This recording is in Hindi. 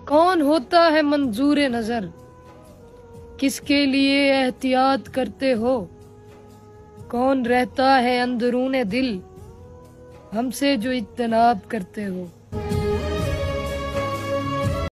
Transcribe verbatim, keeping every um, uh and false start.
कौन होता है मंजूर नजर, किसके लिए एहतियात करते हो। कौन रहता है अंदरूने दिल, हमसे जो इज्तनाब करते हो।